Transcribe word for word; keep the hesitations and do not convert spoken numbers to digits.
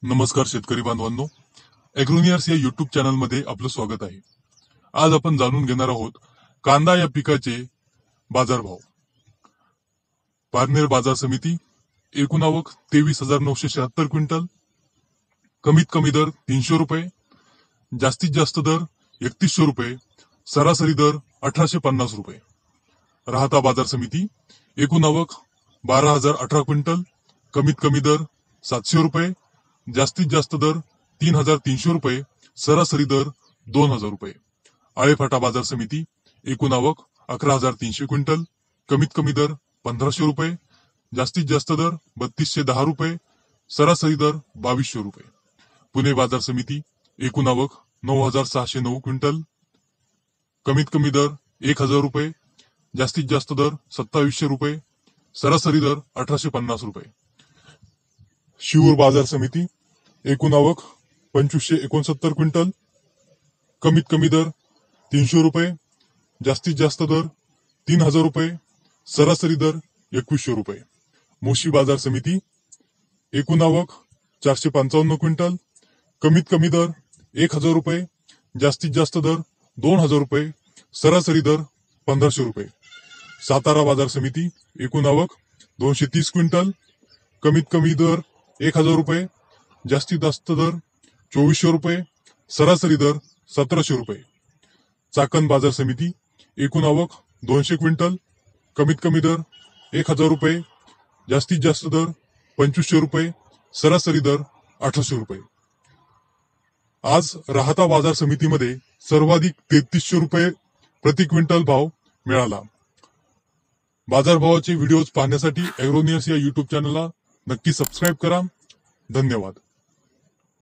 नमस्कार शेतकरी बांधवांनो, एग्रोनियर्स या युट्यूब चॅनल मध्ये आपलं स्वागत आहे। आज आपण जाणून घेणार आहोत कांदा या पिकाचे बाजारभाव। पारनेर बाजार समिती एकूण आवक तेवीस हजार नऊशे शहात्तर क्विंटल, कमीत कमी दर तीनशे रुपये, जास्तीत जास्त दर एकतीसशे रुपये, सरासरी दर अठराशे पन्नास रुपये। राहता बाजार समिती एकूण आवक बारा हजार अठरा क्विंटल, कमीत कमी दर सातशे रुपये, जास्तीत जास्त दर तीन हजार तीनशे रुपये, सरासरी दर दोन हजार रुपये। आळेफाटा बाजार समिती एकूण आवक अकरा हजार तीनशे क्विंटल, कमीत कमी दर पंधराशे रुपये, जास्तीत जास्त दर बत्तीसशे दहा रुपये, सरासरी दर बावीसशे रुपये। पुणे बाजार समिती एकूण आवक नऊ हजार सहाशे नऊ क्विंटल, कमीत कमी दर एक हजार रुपये, जास्तीत जास्त दर सत्तावीसशे रुपये, सरासरी दर अठराशे पन्नास रुपये। शिऊर बाजार समिती एकूण आवक पंचवीसशे एकोणसत्तर क्विंटल, कमीत कमी दर तीनशे रुपये, जास्तीत जास्त दर तीन हजार रुपये, सरासरी दर एकवीसशे रुपये। मोशी बाजार समिती एकूण आवक चारशे पंचावन्न क्विंटल, कमीत कमी दर एक हजार रुपये, जास्तीत जास्त दर दोन हजार रुपये, सरासरी दर पंधराशे रुपये। सातारा बाजार समिती एकूण आवक दोनशे तीस क्विंटल, कमीत कमी दर एक हजार रुपये, जास्तीत जास्त दर चोवीसशे रुपये, सरासरी दर सतराशे रुपये। चाकण बाजार समिती एकूण आवक दोनशे क्विंटल, कमीत कमी दर एक हजार रुपये, जास्तीत जास्त दर पंचवीसशे रुपये, सरासरी दर अठराशे रुपये। आज राहता बाजार समितीमध्ये सर्वाधिक तेहतीसशे रुपये प्रति क्विंटल भाव मिळाला। बाजारभावाचे व्हिडिओज पाहण्यासाठी एग्रोनियर्स या युट्यूब चॅनलला नक्की सबस्क्राईब करा। धन्यवाद।